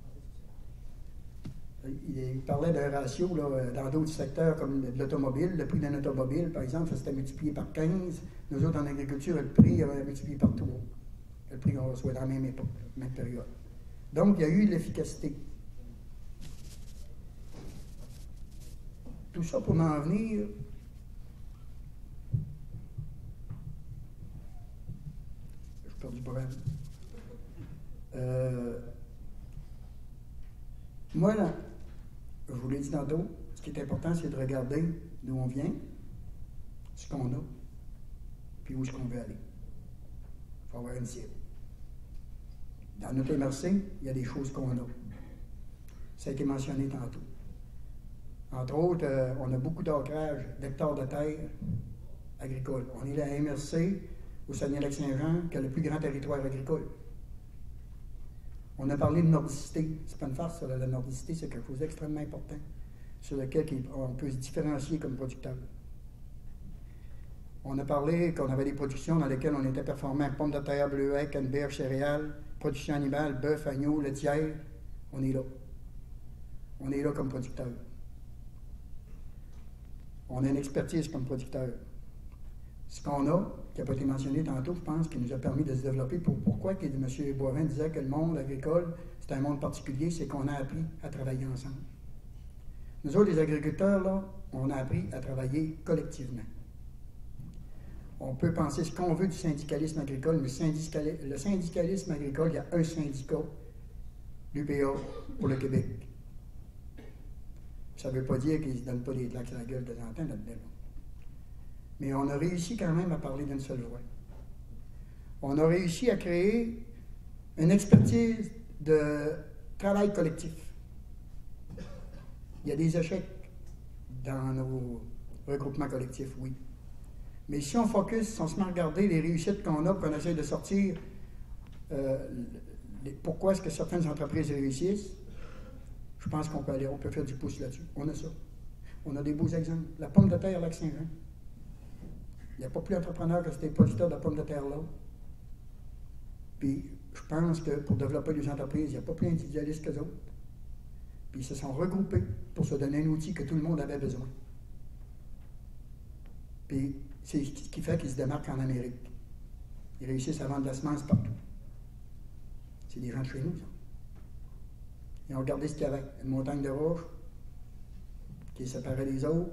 Il parlait d'un ratio là, dans d'autres secteurs comme l'automobile. Le prix d'un automobile, par exemple, ça s'était multiplié par 15. Nous autres, en agriculture, le prix avait multiplié par 3. le prix qu'on reçoit dans la même époque, même période. Donc, il y a eu de l'efficacité. Tout ça pour m'en venir. J'ai perdu le problème. Moi, là, je vous l'ai dit tantôt, ce qui est important, c'est de regarder d'où on vient, ce qu'on a, puis où est-ce qu'on veut aller. Il faut avoir une cible. Dans notre MRC, il y a des choses qu'on a. Ça a été mentionné tantôt. Entre autres, on a beaucoup d'ancrage d'hectares de terre agricole. On est la MRC au Saguenay-Lac-Saint-Jean qui a le plus grand territoire agricole. On a parlé de nordicité. C'est pas une farce, ça, la nordicité, c'est quelque chose d'extrêmement important sur lequel on peut se différencier comme producteur. On a parlé qu'on avait des productions dans lesquelles on était performant. Pommes de terre, bleuets, canneberge, céréales, production animale, bœuf, agneau, laitière. On est là. On est là comme producteur. On a une expertise comme producteur. Ce qu'on a, qui n'a pas été mentionné tantôt, je pense, qui nous a permis de se développer. Pourquoi M. Boivin disait que le monde agricole, c'est un monde particulier, c'est qu'on a appris à travailler ensemble. Nous autres, les agriculteurs, là, on a appris à travailler collectivement. On peut penser ce qu'on veut du syndicalisme agricole, mais le syndicalisme agricole, il y a un syndicat, l'UPA, pour le Québec. Ça ne veut pas dire qu'ils ne se donnent pas des claques à la gueule de temps en temps là-dedans. Mais on a réussi quand même à parler d'une seule voix. On a réussi à créer une expertise de travail collectif. Il y a des échecs dans nos regroupements collectifs, oui. Mais si on focus, si on se met à regarder les réussites qu'on a, qu'on essaie de sortir, pourquoi est-ce que certaines entreprises réussissent, je pense qu'on peut faire du pouce là-dessus. On a ça. On a des beaux exemples. La pomme de terre Lac-Saint-Jean. Il n'y a pas plus d'entrepreneurs que c'était producteurs de pommes de terre là. Puis, je pense que pour développer des entreprises, il n'y a pas plus individualistes qu'eux autres. Puis, ils se sont regroupés pour se donner un outil que tout le monde avait besoin. Puis, c'est ce qui fait qu'ils se démarquent en Amérique. Ils réussissent à vendre de la semence partout. C'est des gens de chez nous, ça. Ils ont regardé ce qu'il y avait. Une montagne de roches qui séparait les autres.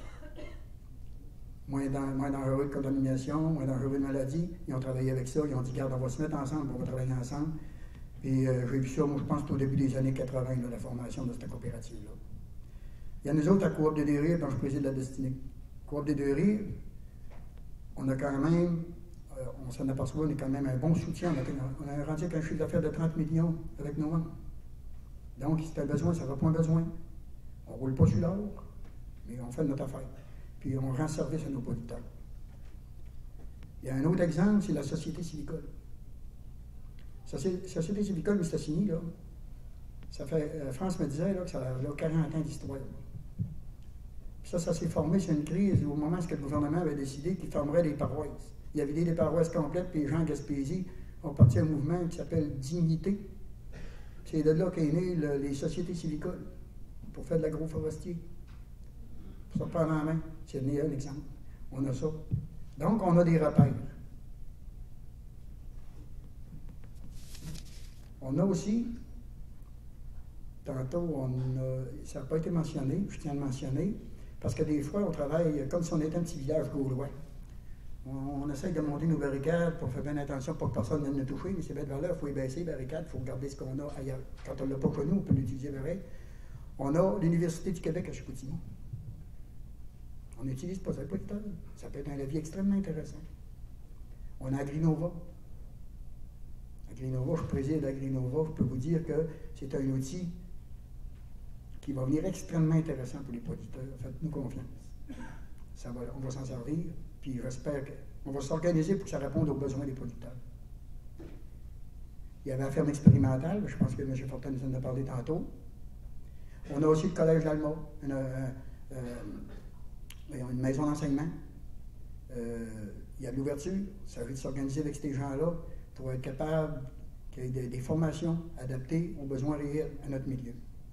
Moins dangereux de contamination, moins dangereux de maladie. Ils ont travaillé avec ça. Ils ont dit, regarde, on va se mettre ensemble, on va travailler ensemble. Puis j'ai vu ça, moi, je pense, au début des années 80, là, la formation de cette coopérative-là. Il y a nous autres à Coop des Deux-Rives, dont je préside la destinée. Coop des Deux-Rives, on a quand même, on s'en aperçoit, on est quand même un bon soutien. On a rendu avec un chiffre d'affaires de 30 millions avec nos membres. Donc, si tu as besoin, ça répond à besoin. On ne roule pas sur l'or, mais on fait notre affaire. Puis on rend service à nos producteurs. Il y a un autre exemple, c'est la Société Civicole. Société Civicole, Mistassini, là, ça fait, France me disait là, que ça a 40 ans d'histoire. Ça s'est formé sur une crise au moment où le gouvernement avait décidé qu'il formerait des paroisses. Il y avait des paroisses complètes, puis les gens en Gaspésie ont parti un mouvement qui s'appelle Dignité. C'est de là qu'est né les sociétés civicoles pour faire de l'agroforestier. Pour se prendre en main. C'est né un exemple. On a ça. Donc, on a des repères. On a aussi, tantôt, ça n'a pas été mentionné, je tiens à le mentionner, parce que des fois, on travaille comme si on était un petit village gaulois. On essaye de monter nos barricades pour faire bien attention pour que personne ne vienne nous toucher, mais c'est bien de valeur, il faut les baisser, les barricades, il faut regarder ce qu'on a ailleurs. Quand on ne l'a pas chez nous, on peut l'utiliser pareil. On a l'Université du Québec à Chicoutimi. On n'utilise pas ça, ça peut être un levier extrêmement intéressant. On a Agrinova. Agrinova, je préside Agrinova, je peux vous dire que c'est un outil qui va venir extrêmement intéressant pour les producteurs. Faites-nous confiance. On va s'en servir. Puis j'espère qu'on va s'organiser pour que ça réponde aux besoins des producteurs. Il y avait la ferme expérimentale, je pense que M. Fortin nous en a parlé tantôt. On a aussi le Collège d'Alma, une maison d'enseignement. Il y a de l'ouverture, ça veut dire s'organiser avec ces gens-là pour être capable qu'il y ait des formations adaptées aux besoins réels à notre milieu.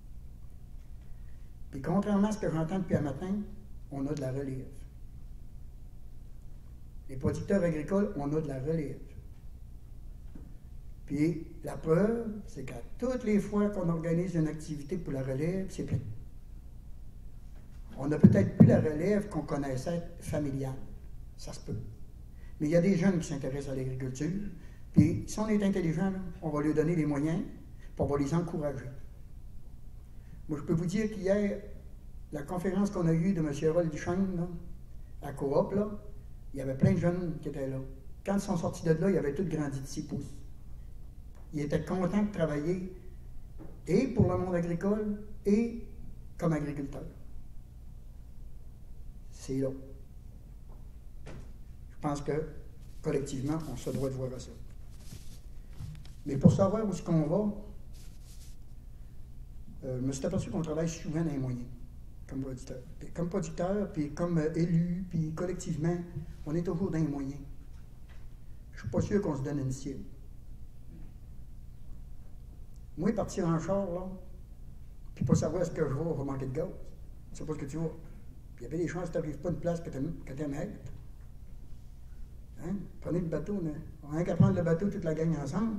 Puis contrairement à ce que j'entends depuis un matin, on a de la relève. Les producteurs agricoles, on a de la relève. Puis la preuve, c'est qu'à toutes les fois qu'on organise une activité pour la relève, c'est plein. On n'a peut-être plus la relève qu'on connaissait familiale. Ça se peut. Mais il y a des jeunes qui s'intéressent à l'agriculture. Puis si on est intelligent, là, on va leur donner les moyens, puis on va les encourager. Moi, je peux vous dire qu'hier, la conférence qu'on a eue de M. Harold Duchesne, là, à Coop, là, il y avait plein de jeunes qui étaient là. Quand ils sont sortis de là, ils avaient tous grandi de 6 pouces. Ils étaient contents de travailler et pour le monde agricole et comme agriculteurs. C'est là. Je pense que, collectivement, on se doit de voir ça. Mais pour savoir où est-ce qu'on va, je me suis aperçu qu'on travaille souvent dans les moyens, comme producteur. Puis comme producteur, puis comme élu, puis collectivement, on est toujours dans les moyens. Je ne suis pas sûr qu'on se donne une cible. Moi, partir en char, là, puis pas savoir ce que je vais, on va manquer de gaz. Tu ne sais pas ce que tu vas. Puis il y avait des chances que tu n'arrives pas à une place que tu aimes être. Hein? Prenez le bateau, là. On n'a qu'à prendre le bateau, toute la gang ensemble.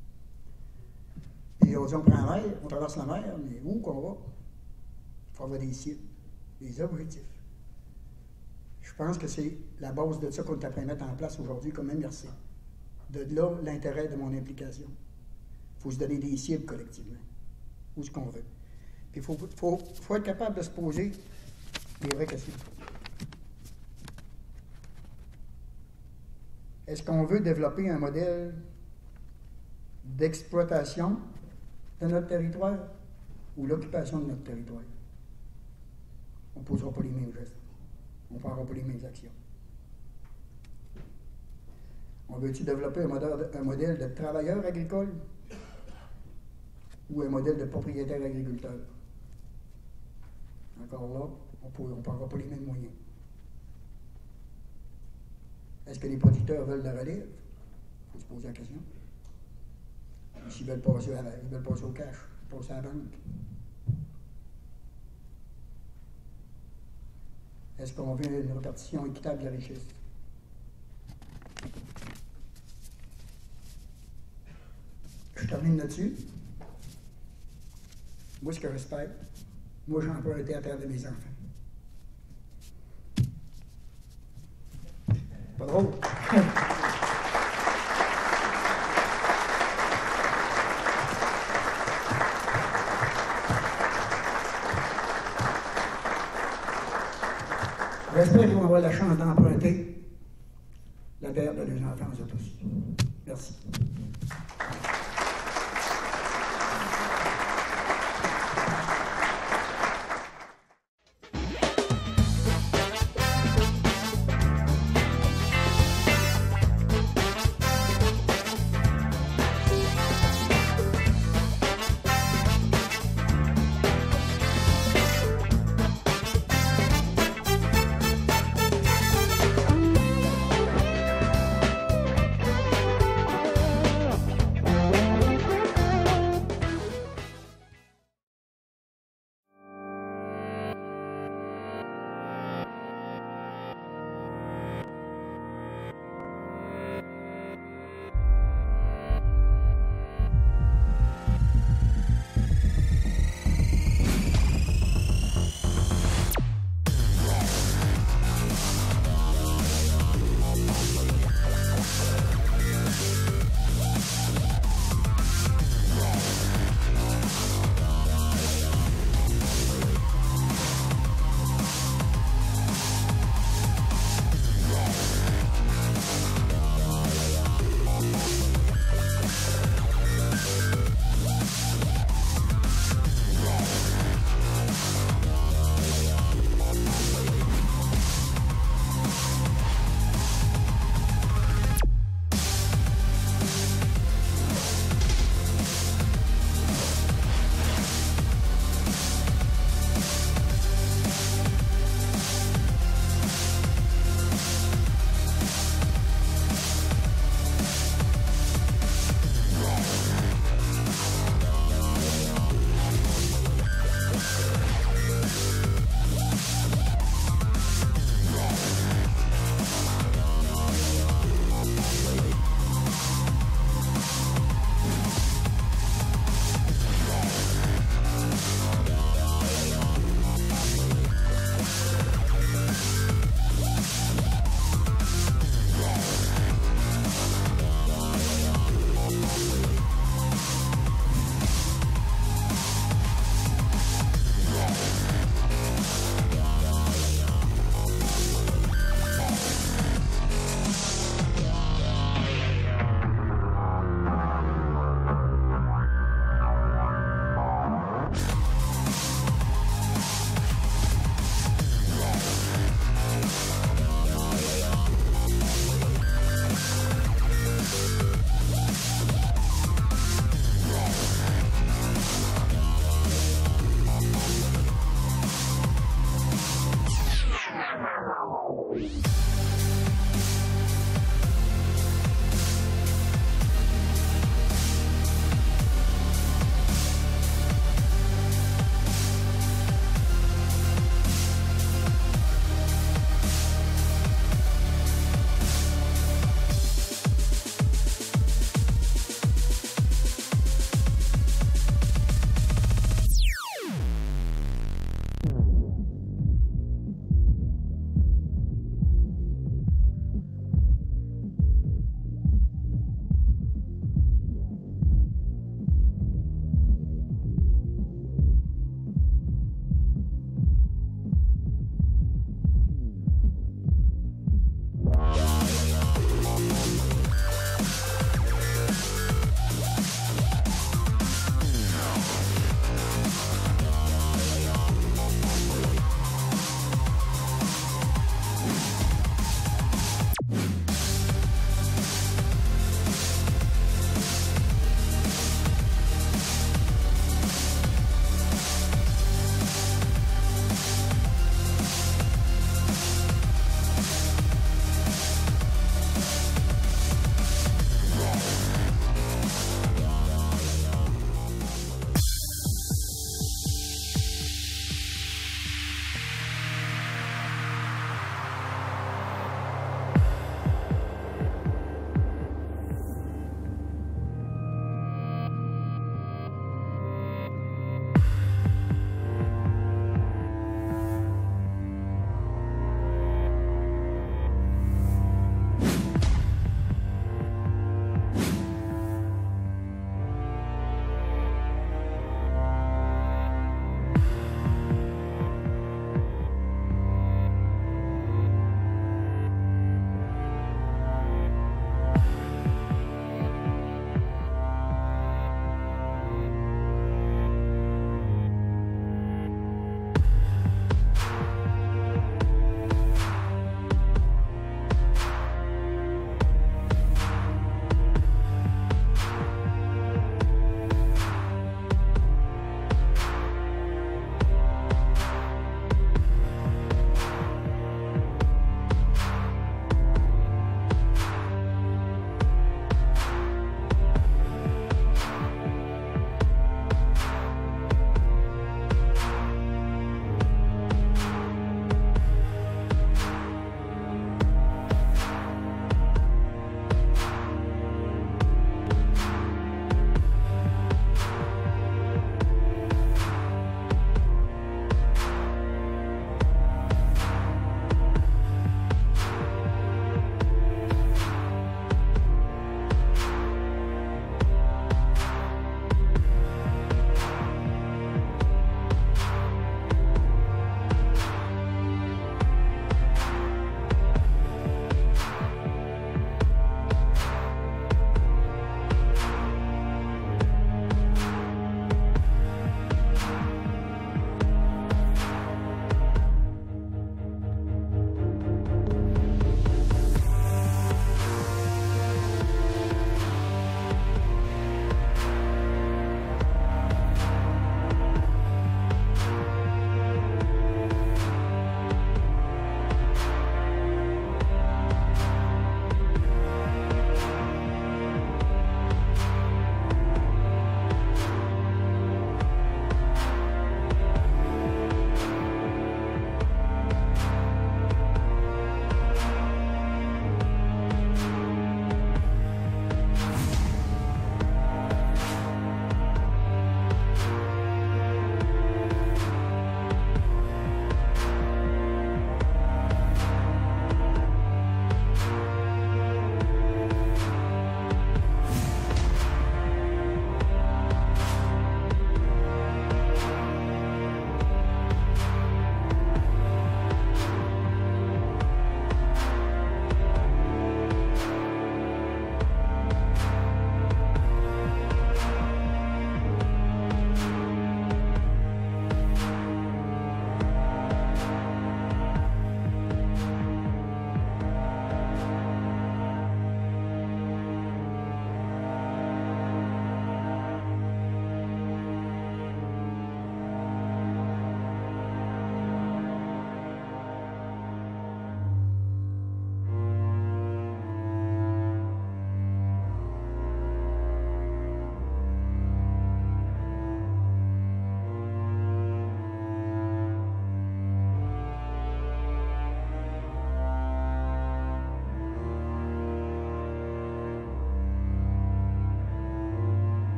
Puis on dit, on prend la mer, on traverse la mer, mais où qu'on va? Il faut avoir des cibles, des objectifs. Je pense que c'est la base de ça qu'on est en train de mettre en place aujourd'hui comme MRC. De là, l'intérêt de mon implication. Il faut se donner des cibles collectivement, où ce qu'on veut. Puis il faut être capable de se poser des vraies questions. Est-ce qu'on veut développer un modèle d'exploitation de notre territoire ou l'occupation de notre territoire? On ne posera pas les mêmes gestes. On ne fera pas les mêmes actions. On veut-tu développer un modèle de travailleur agricole ou un modèle de propriétaire agriculteur? Encore là, on ne prendra pas les mêmes moyens. Est-ce que les producteurs veulent de la relève? Il faut se poser la question. S'ils veulent passer au cash, passer à la banque. Est-ce qu'on veut une répartition équitable de la richesse? Je termine là-dessus. Moi, ce que j'espère, moi, j'ai emprunté à terre de mes enfants. Pas drôle. J'espère qu'ils vont avoir la chance d'emprunter la terre de leurs enfants aux tous. Merci.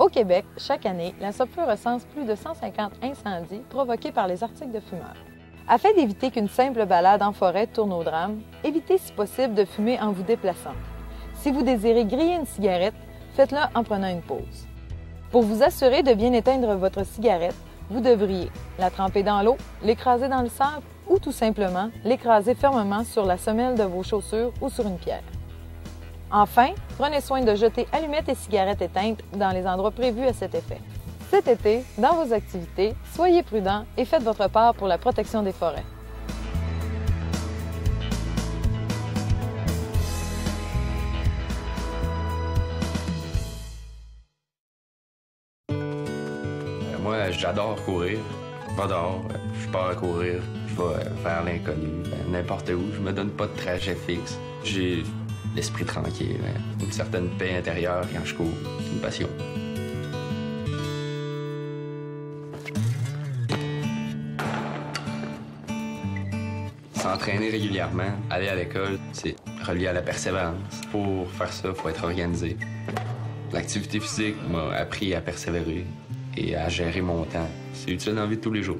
Au Québec, chaque année, la SOPFEU recense plus de 150 incendies provoqués par les articles de fumeurs. Afin d'éviter qu'une simple balade en forêt tourne au drame, évitez si possible de fumer en vous déplaçant. Si vous désirez griller une cigarette, faites-le en prenant une pause. Pour vous assurer de bien éteindre votre cigarette, vous devriez la tremper dans l'eau, l'écraser dans le sable ou tout simplement l'écraser fermement sur la semelle de vos chaussures ou sur une pierre. Enfin, prenez soin de jeter allumettes et cigarettes éteintes dans les endroits prévus à cet effet. Cet été, dans vos activités, soyez prudents et faites votre part pour la protection des forêts. Moi, j'adore courir. Je vais dehors, je pars à courir, je vais vers l'inconnu, n'importe où. Je me donne pas de trajet fixe. J'ai l'esprit tranquille, une certaine paix intérieure quand je cours. C'est une passion. S'entraîner régulièrement, aller à l'école, c'est relié à la persévérance. Pour faire ça, il faut être organisé. L'activité physique m'a appris à persévérer et à gérer mon temps. C'est utile dans la vie de tous les jours.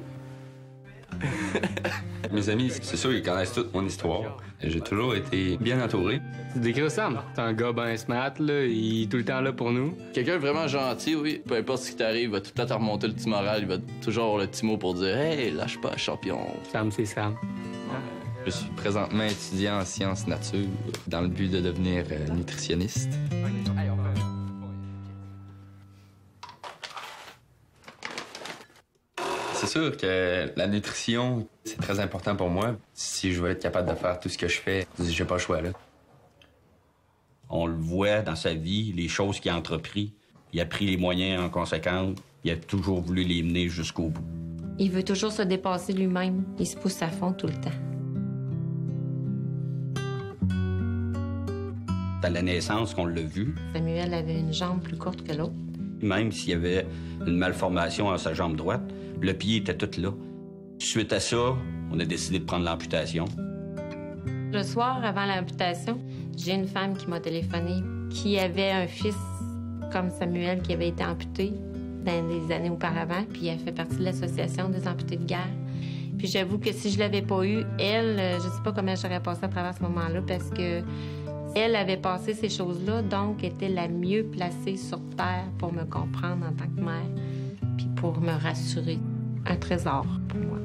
Mes amis, c'est sûr, ils connaissent toute mon histoire. J'ai toujours été bien entouré. Tu décris Sam. C'est un gars ben smart, là. Il est tout le temps là pour nous. Quelqu'un de vraiment gentil, oui. Peu importe ce qui t'arrive, il va tout le temps te remonter le petit moral. Il va toujours avoir le petit mot pour dire « Hey, lâche pas, champion. » Sam, c'est Sam. Je suis présentement étudiant en sciences nature dans le but de devenir nutritionniste. C'est sûr que la nutrition, c'est très important pour moi. Si je veux être capable de faire tout ce que je fais, j'ai pas le choix, là. On le voit dans sa vie, les choses qu'il a entrepris. Il a pris les moyens en conséquence. Il a toujours voulu les mener jusqu'au bout. Il veut toujours se dépasser lui-même. Il se pousse à fond tout le temps. À la naissance qu'on l'a vu. Samuel avait une jambe plus courte que l'autre. Même s'il y avait une malformation à sa jambe droite, le pied était tout là. Suite à ça, on a décidé de prendre l'amputation. Le soir, avant l'amputation, j'ai une femme qui m'a téléphoné qui avait un fils comme Samuel qui avait été amputé dans des années auparavant, puis elle fait partie de l'association des amputés de guerre. Puis j'avoue que si je l'avais pas eu, elle, je sais pas comment j'aurais passé à travers ce moment-là parce que elle avait passé ces choses-là, donc était la mieux placée sur Terre pour me comprendre en tant que mère, puis pour me rassurer. Un trésor pour moi.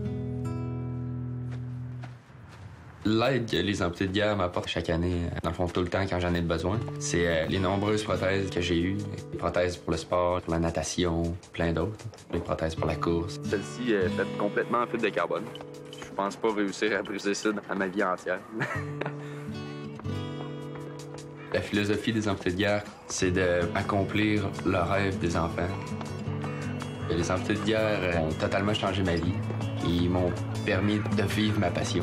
L'aide que les amputés de guerre m'apportent chaque année, dans le fond, tout le temps quand j'en ai besoin, c'est les nombreuses prothèses que j'ai eues. Les prothèses pour le sport, pour la natation, plein d'autres. Les prothèses pour la course. Celle-ci est faite complètement en fibre de carbone. Je pense pas réussir à briser ça à ma vie entière. La philosophie des amputés de guerre, c'est d'accomplir le rêve des enfants. Les amputés de guerre ont totalement changé ma vie. Ils m'ont permis de vivre ma passion.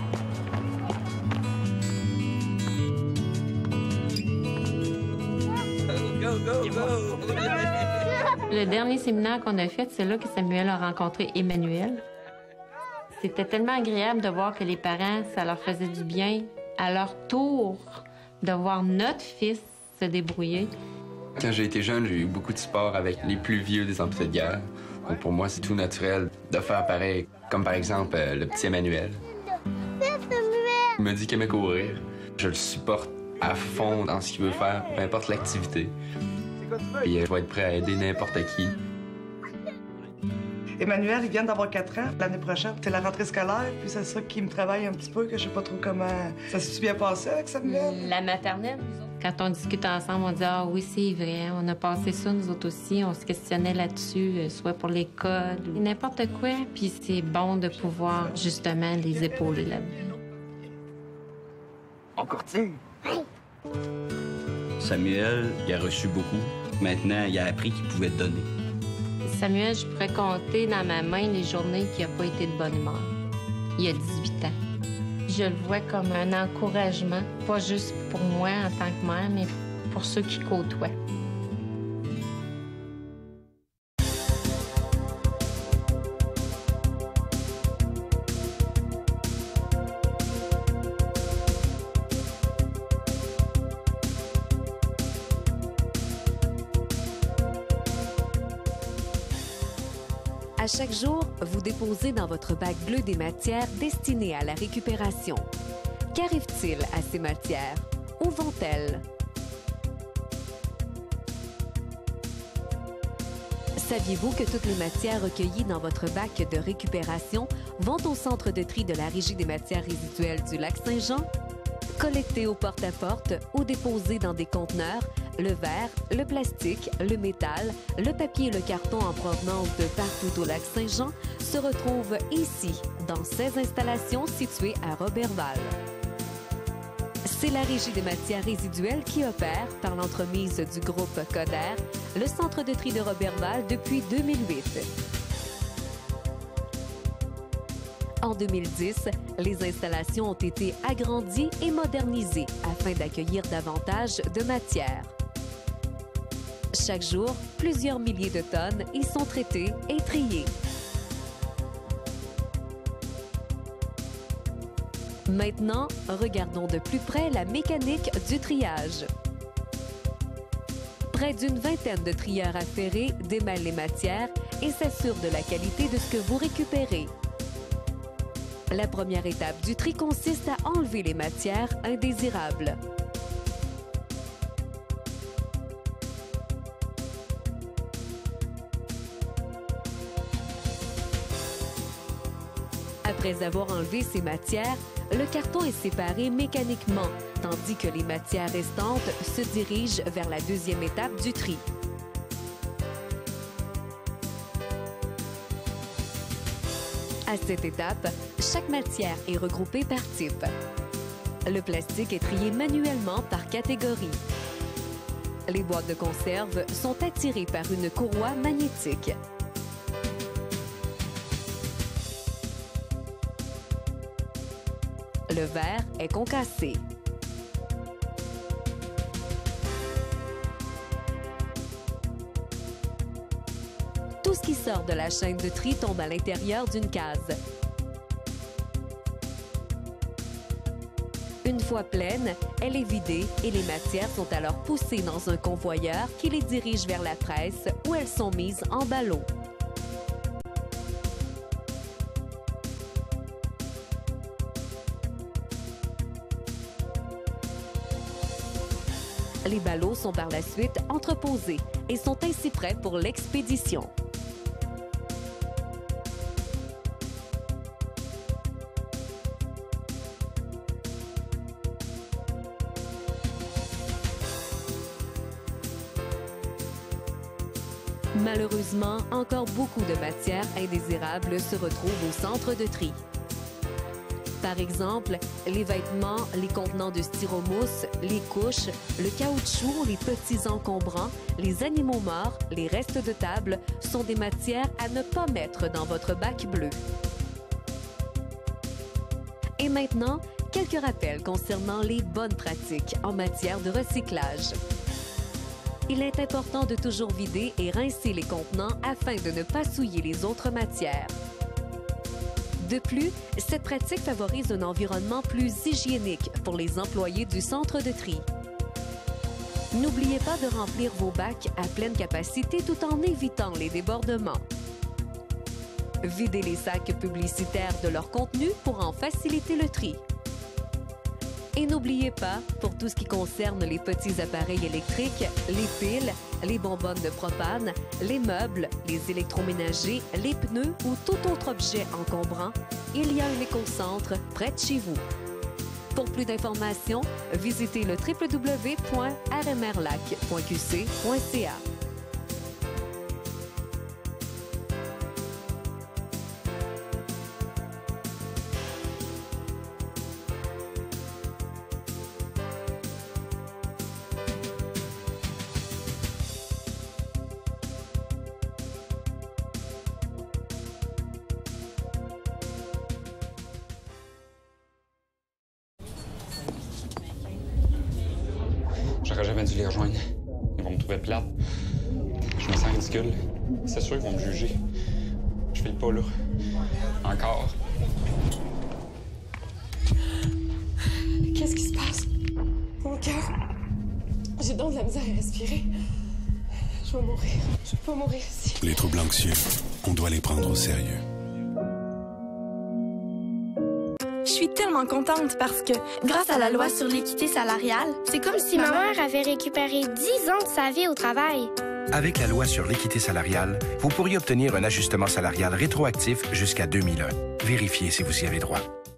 Le dernier séminaire qu'on a fait, c'est là que Samuel a rencontré Emmanuel. C'était tellement agréable de voir que les parents, ça leur faisait du bien à leur tour de voir notre fils se débrouiller. Quand j'ai été jeune, j'ai eu beaucoup de sport avec les plus vieux des amputés de guerre. Donc pour moi, c'est tout naturel de faire pareil, comme par exemple le petit Emmanuel. Il me dit qu'il aimait courir. Je le supporte à fond dans ce qu'il veut faire, peu importe l'activité. Et je vais être prêt à aider n'importe qui. Emmanuel, il vient d'avoir 4 ans. L'année prochaine, c'est la rentrée scolaire, puis c'est ça qui me travaille un petit peu, que je sais pas trop comment... Ça s'est bien passé avec Samuel? La maternelle. Quand on discute ensemble, on dit « Ah oui, c'est vrai, on a passé ça, nous autres aussi. » On se questionnait là-dessus, soit pour l'école, n'importe quoi. Puis c'est bon de pouvoir, justement, les épauler là-dedans. On continue. Samuel, il a reçu beaucoup. Maintenant, il a appris qu'il pouvait donner. Samuel, je pourrais compter dans ma main les journées qu'il n'a pas été de bonne humeur. Il a 18 ans. Je le vois comme un encouragement, pas juste pour moi en tant que mère, mais pour ceux qui côtoient. À chaque jour, vous déposez dans votre bac bleu des matières destinées à la récupération. Qu'arrive-t-il à ces matières? Où vont-elles? Saviez-vous que toutes les matières recueillies dans votre bac de récupération vont au centre de tri de la Régie des matières résiduelles du Lac-Saint-Jean? Collectées au porte-à-porte ou déposées dans des conteneurs, le verre, le plastique, le métal, le papier et le carton en provenance de partout au Lac-Saint-Jean se retrouvent ici, dans ces installations situées à Roberval. C'est la Régie des matières résiduelles qui opère, par l'entremise du groupe Coder, le centre de tri de Roberval depuis 2008. En 2010, les installations ont été agrandies et modernisées afin d'accueillir davantage de matières. Chaque jour, plusieurs milliers de tonnes y sont traitées et triées. Maintenant, regardons de plus près la mécanique du triage. Près d'une vingtaine de trieurs affairés démêlent les matières et s'assurent de la qualité de ce que vous récupérez. La première étape du tri consiste à enlever les matières indésirables. Après avoir enlevé ces matières, le carton est séparé mécaniquement, tandis que les matières restantes se dirigent vers la deuxième étape du tri. À cette étape, chaque matière est regroupée par type. Le plastique est trié manuellement par catégorie. Les boîtes de conserve sont attirées par une courroie magnétique. Le verre est concassé. Tout ce qui sort de la chaîne de tri tombe à l'intérieur d'une case. Une fois pleine, elle est vidée et les matières sont alors poussées dans un convoyeur qui les dirige vers la presse où elles sont mises en ballots. Les ballots sont par la suite entreposés et sont ainsi prêts pour l'expédition. Malheureusement, encore beaucoup de matières indésirables se retrouvent au centre de tri. Par exemple, les vêtements, les contenants de styromousse, les couches, le caoutchouc, les petits encombrants, les animaux morts, les restes de table sont des matières à ne pas mettre dans votre bac bleu. Et maintenant, quelques rappels concernant les bonnes pratiques en matière de recyclage. Il est important de toujours vider et rincer les contenants afin de ne pas souiller les autres matières. De plus, cette pratique favorise un environnement plus hygiénique pour les employés du centre de tri. N'oubliez pas de remplir vos bacs à pleine capacité tout en évitant les débordements. Videz les sacs publicitaires de leur contenu pour en faciliter le tri. Et n'oubliez pas, pour tout ce qui concerne les petits appareils électriques, les piles, les bonbonnes de propane, les meubles, les électroménagers, les pneus ou tout autre objet encombrant, il y a un écocentre près de chez vous. Pour plus d'informations, visitez le www.rmrlac.qc.ca. J'aurais jamais dû les rejoindre. Ils vont me trouver plate. Je me sens ridicule. C'est sûr qu'ils vont me juger. Je file pas là. Encore. Qu'est-ce qui se passe? Mon cœur. J'ai donc de la misère à respirer. Je vais mourir. Je peux pas mourir ici. Les troubles anxieux. on doit les prendre au sérieux. Je suis tellement contente parce que, grâce à la loi sur l'équité salariale, c'est comme si ma mère avait récupéré 10 ans de sa vie au travail. Avec la loi sur l'équité salariale, vous pourriez obtenir un ajustement salarial rétroactif jusqu'à 2001. Vérifiez si vous y avez droit.